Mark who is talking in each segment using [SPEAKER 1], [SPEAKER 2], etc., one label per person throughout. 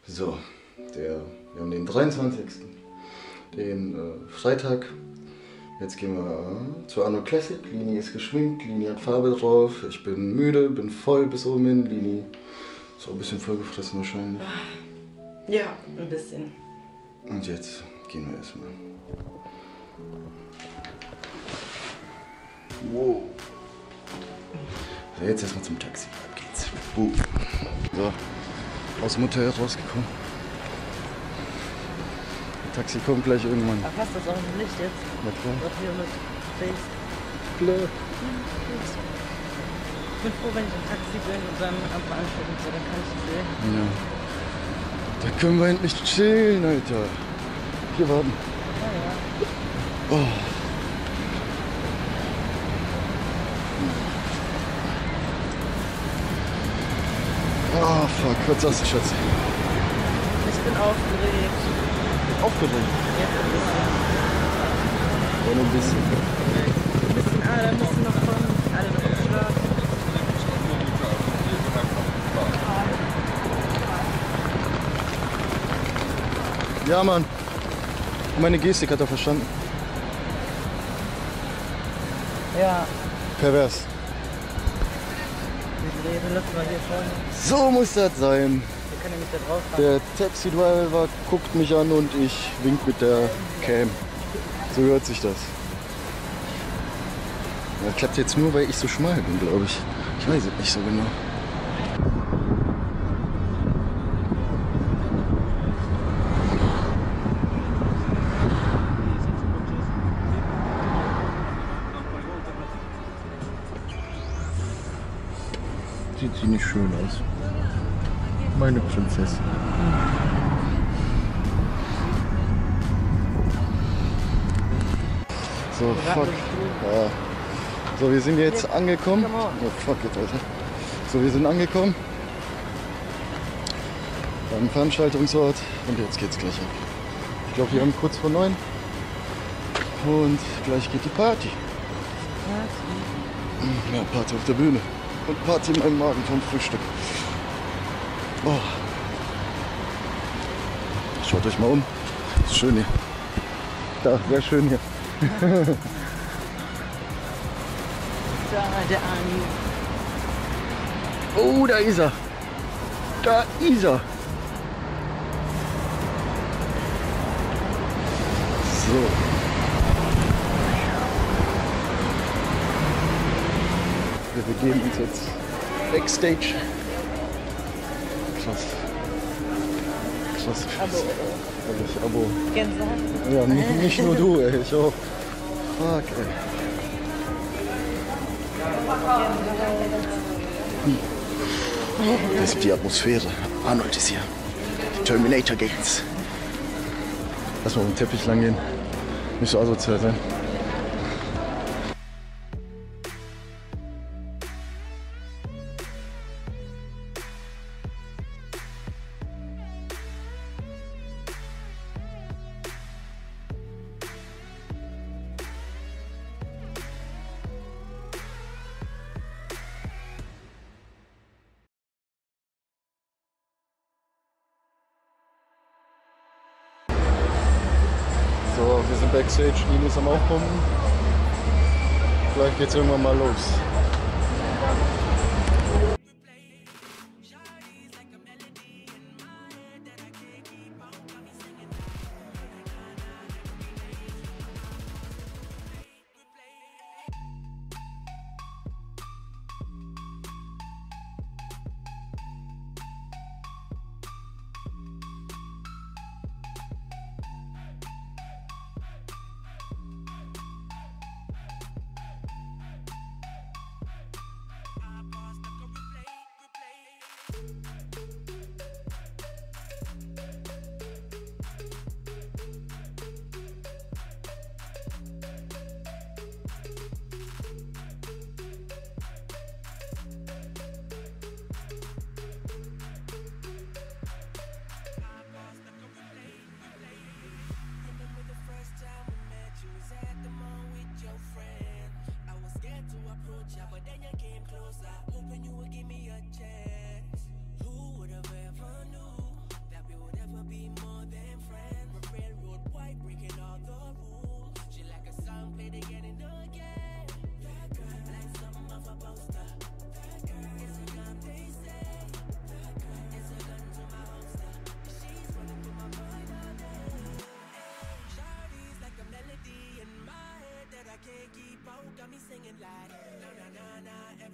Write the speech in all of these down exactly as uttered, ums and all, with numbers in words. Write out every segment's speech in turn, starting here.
[SPEAKER 1] So, der, wir haben den dreiundzwanzigsten Den äh, Freitag. Jetzt gehen wir äh, zu Arno Classic. Lini ist geschminkt, Lini hat Farbe drauf. Ich bin müde, bin voll bis oben hin. Lini ist auch ein bisschen vollgefressen wahrscheinlich.
[SPEAKER 2] Ja, ein bisschen.
[SPEAKER 1] Und jetzt gehen wir erstmal. Wow. So, jetzt erstmal zum Taxi. Ab geht's. Uh. So, aus dem Hotel rausgekommen. Das Taxi kommt gleich irgendwann.
[SPEAKER 2] Ach, hast du das auch im Licht jetzt?
[SPEAKER 1] Na klar.
[SPEAKER 2] Doch hier mit Face.
[SPEAKER 1] Klar.
[SPEAKER 2] Ich bin froh, wenn ich im Taxi bin und dann am Veranstaltung so, dann kann ich es sehen.
[SPEAKER 1] Ja. Da können wir endlich chillen, Alter. Hier warten.
[SPEAKER 2] Ja, ja.
[SPEAKER 1] Oh. Oh fuck, was sagst du, Schatz?
[SPEAKER 2] Ich bin aufgeregt.
[SPEAKER 1] Aufgeregt?
[SPEAKER 2] Ja, ein bisschen.
[SPEAKER 1] Ja, nur ein bisschen.
[SPEAKER 2] Ein bisschen, ah, da müssen noch kommen. Alle noch im Schlaf.
[SPEAKER 1] Ja, Mann. Meine Gestik hat er verstanden.
[SPEAKER 2] Ja.
[SPEAKER 1] Pervers.
[SPEAKER 2] Ich rede, lass mal hier vorne.
[SPEAKER 1] So muss das sein.
[SPEAKER 2] Wir können ja nicht da drauf fahren.
[SPEAKER 1] Der Taxi-Driver guckt mich an und ich wink mit der Cam. So hört sich das. Das klappt jetzt nur, weil ich so schmal bin, glaube ich. Ich weiß es nicht so genau. Sieht sie nicht schön aus. Meine Prinzessin. So, fuck. Ja. So, wir sind jetzt angekommen. Oh, fuck it, Alter. So, wir sind angekommen. Beim Veranstaltungsort. Und jetzt geht's gleich ab. Ich glaube, wir haben kurz vor neun. Und gleich geht die Party. Ja, Party auf der Bühne. Und Party in meinem Magen vom Frühstück. Oh. Schaut euch mal um. Ist schön hier. Ja, sehr schön hier.
[SPEAKER 2] Da, der Ani.
[SPEAKER 1] Oh, da ist er. Da ist er. So. Wir begeben uns jetzt Backstage. Krass. Krass.
[SPEAKER 2] Abo.
[SPEAKER 1] Ehrlich, Abo.
[SPEAKER 2] Gänsehaut.
[SPEAKER 1] Ja, nicht, nicht nur du, ey, ich auch. Fuck, ey. Das ist die Atmosphäre. Arnold ist hier. Die Terminator Gates. Lass mal auf den Teppich lang gehen. Nicht so asozial sein. So, wir sind Backstage, Lini ist am Aufpumpen. Vielleicht geht's irgendwann mal los.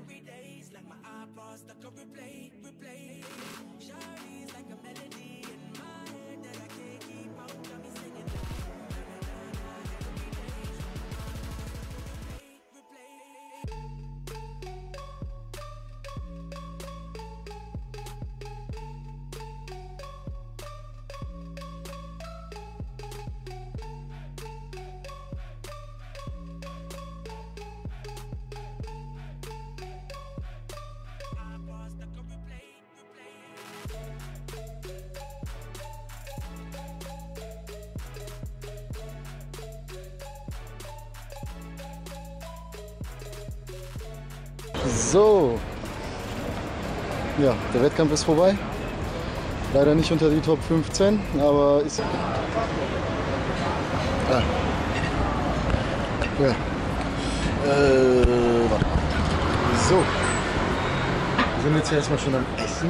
[SPEAKER 1] So, ja, der Wettkampf ist vorbei. Leider nicht unter die Top fünfzehn, aber ist... Ah. Ja. Äh, warte. So, wir sind jetzt hier erstmal schon am Essen.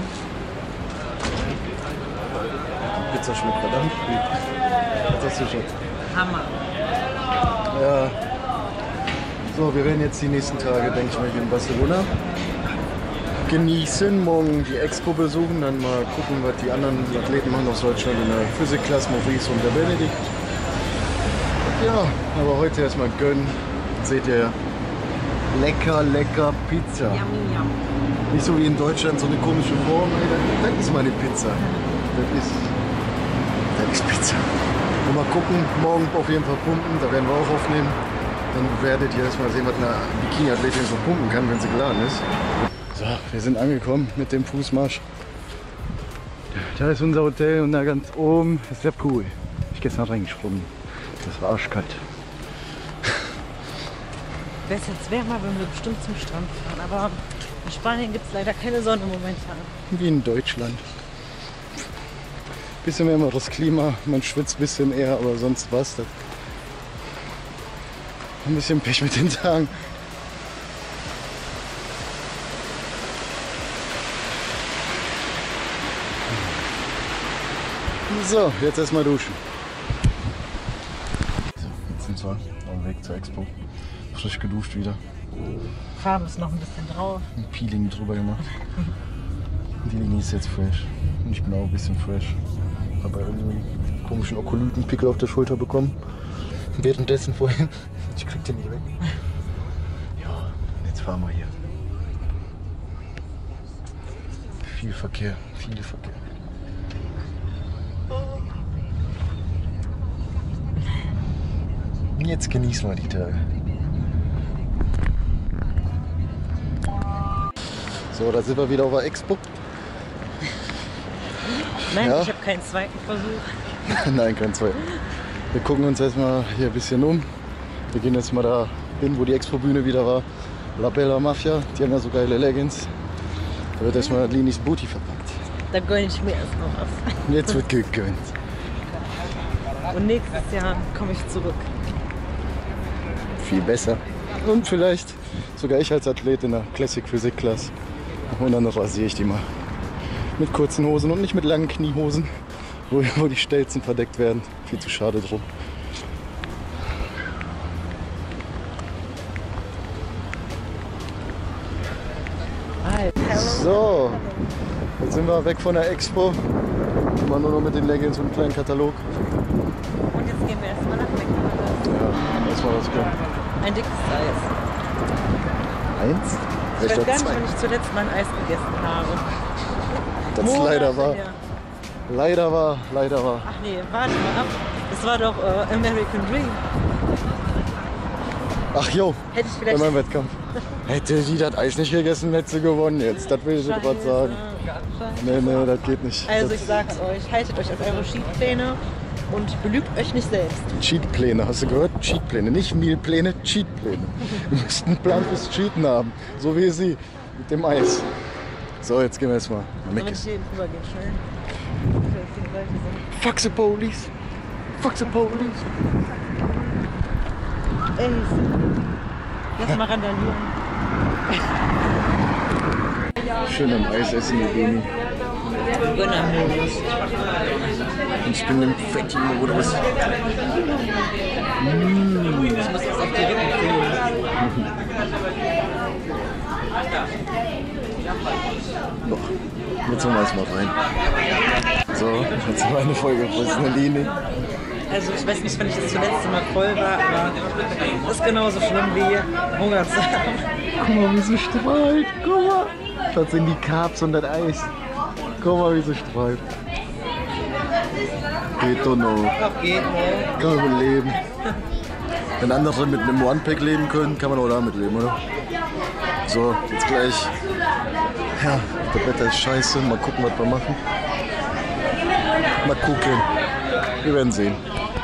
[SPEAKER 1] Die Pizza schmeckt verdammt gut. Was hast du schon?
[SPEAKER 2] Hammer.
[SPEAKER 1] Ja. So, wir werden jetzt die nächsten Tage, denke ich mal, hier in Barcelona genießen, morgen die Expo besuchen, dann mal gucken, was die anderen Athleten machen aus Deutschland in der Physikklasse, Maurice und der Benedikt. Ja, aber heute erstmal gönnen, seht ihr ja, lecker, lecker Pizza.
[SPEAKER 2] Yummy, yum.
[SPEAKER 1] Nicht so wie in Deutschland so eine komische Form, ey, das ist meine Pizza. Das ist, das ist Pizza. Und mal gucken, morgen auf jeden Fall pumpen, da werden wir auch aufnehmen. Dann werdet ihr erstmal sehen, was eine Bikini-Athletin so pumpen kann, wenn sie geladen ist. So, wir sind angekommen mit dem Fußmarsch. Da ist unser Hotel und da ganz oben ist der Pool. Ich gehe jetzt noch reingesprungen. Das war arschkalt.
[SPEAKER 2] Wäre es jetzt wärmer, würden wir bestimmt zum Strand fahren. Aber in Spanien gibt es leider keine Sonne momentan.
[SPEAKER 1] Wie in Deutschland. Bisschen wärmeres Klima, man schwitzt ein bisschen eher, aber sonst was. Das ein bisschen Pech mit den Tagen. So, jetzt erstmal duschen. So, jetzt sind wir auf dem Weg zur Expo. Frisch geduscht wieder.
[SPEAKER 2] Farbe ist noch ein bisschen drauf.
[SPEAKER 1] Ein Peeling drüber gemacht. Die Linie ist jetzt fresh. Und ich bin auch ein bisschen fresh. Habe irgendwie einen komischen Okolytenpickel auf der Schulter bekommen. Währenddessen vorhin. Ich krieg den nicht weg. Ja, jetzt fahren wir hier. Viel Verkehr, viel Verkehr. Jetzt genießen wir die Tage. So, da sind wir wieder auf der Expo.
[SPEAKER 2] Nein,
[SPEAKER 1] Ja.
[SPEAKER 2] ich habe keinen zweiten Versuch.
[SPEAKER 1] Nein, kein zweiten. Wir gucken uns erstmal hier ein bisschen um. Wir gehen jetzt mal da hin, wo die Expo-Bühne wieder war. La Bella Mafia, die haben ja so geile Leggings. Da wird erstmal Linis Booty verpackt.
[SPEAKER 2] Da gönne ich mir erst noch was.
[SPEAKER 1] Und jetzt wird gegönnt.
[SPEAKER 2] Und nächstes Jahr komme ich zurück.
[SPEAKER 1] Viel besser. Und vielleicht sogar ich als Athlet in der Classic Physik Class. Und dann rasiere ich die mal. Mit kurzen Hosen und nicht mit langen Kniehosen, wo, wo die Stelzen verdeckt werden. Viel zu schade drum. So, jetzt sind wir weg von der Expo. Immer nur noch mit den Leggings und einem kleinen Katalog.
[SPEAKER 2] Und jetzt gehen wir erstmal nach McDonald's.
[SPEAKER 1] Ja, erstmal was gönnen.
[SPEAKER 2] Ein dickes Eis.
[SPEAKER 1] Eins?
[SPEAKER 2] Ich weiß
[SPEAKER 1] Vielleicht
[SPEAKER 2] gar nicht,
[SPEAKER 1] zwei.
[SPEAKER 2] wann ich zuletzt mal ein Eis gegessen habe.
[SPEAKER 1] Das
[SPEAKER 2] Monate
[SPEAKER 1] leider war.
[SPEAKER 2] her.
[SPEAKER 1] Leider war, leider war.
[SPEAKER 2] Ach nee, warte mal ab. Das war doch äh, American Dream.
[SPEAKER 1] Ach jo,
[SPEAKER 2] Hätte ich
[SPEAKER 1] bei
[SPEAKER 2] vielleicht...
[SPEAKER 1] meinem Wettkampf. Hätte sie das Eis nicht gegessen, hätte sie gewonnen jetzt. Das will ich dir gerade sagen.
[SPEAKER 2] Scheiße.
[SPEAKER 1] Nee, nee, das geht nicht.
[SPEAKER 2] Also
[SPEAKER 1] Das
[SPEAKER 2] ich sag's euch, haltet euch an eure Cheatpläne und belügt euch nicht selbst.
[SPEAKER 1] Cheatpläne, hast du gehört? Cheatpläne, nicht Mealpläne, Cheatpläne. Wir müssten einen Plan fürs Cheaten haben, so wie sie mit dem Eis. So, jetzt gehen wir erstmal nach
[SPEAKER 2] Sollen wir
[SPEAKER 1] Meckes.
[SPEAKER 2] hier rübergehen, schnell? Für auf die Seite sind.
[SPEAKER 1] Fuck the police! Fuck the police!
[SPEAKER 2] Ey, lass mal randalieren.
[SPEAKER 1] Schön am Eis essen, ihr Beni.
[SPEAKER 2] Gönnermodus.
[SPEAKER 1] Und ich bin im Fetti-Modus.
[SPEAKER 2] Ich muss jetzt auf die Rippen fühlen.
[SPEAKER 1] tun wir es mal rein. So, jetzt haben wir eine Folge professionelle Linie.
[SPEAKER 2] Also ich weiß nicht, wann ich das zuletzt Mal voll war, aber das ist genauso schlimm wie Hunger zu haben.
[SPEAKER 1] Guck mal, wie sie strahlt. Guck mal. Das sind die Carbs und das Eis. Guck mal, wie sie strahlt. Geht doch noch.
[SPEAKER 2] Doch, geht noch.
[SPEAKER 1] Kann man mit leben. Wenn andere mit einem One-Pack leben können, kann man auch damit leben, oder? So, jetzt gleich. Ja, das Wetter ist scheiße. Mal gucken, was wir machen. Mal gucken. Wir werden sehen.